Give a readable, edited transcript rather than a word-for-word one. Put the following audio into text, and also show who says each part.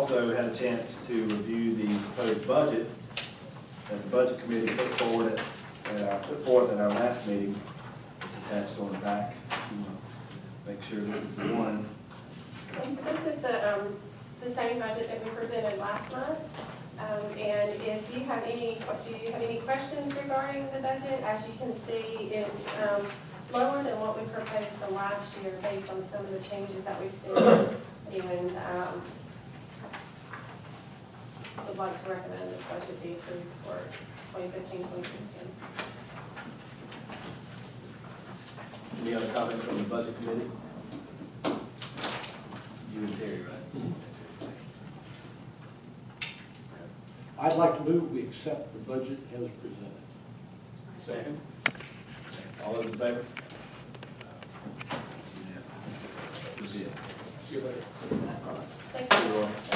Speaker 1: also had a chance to review the proposed budget that the Budget Committee put forward at our last meeting. It's attached on the back. Make sure this is the one.
Speaker 2: Okay, so this is the same budget that we presented last month. And if you have do you have any questions regarding the budget? As you can see, it's lower than what we proposed for last year based on some of the changes that we've seen. And would like to recommend this budget be approved for 2015-2016.
Speaker 1: Any other comments from the Budget Committee? You and Terry, right?
Speaker 3: I'd like to move we accept the budget as presented.
Speaker 1: Second. All those in favor?
Speaker 4: See you later.
Speaker 2: Thank you.
Speaker 1: You're welcome.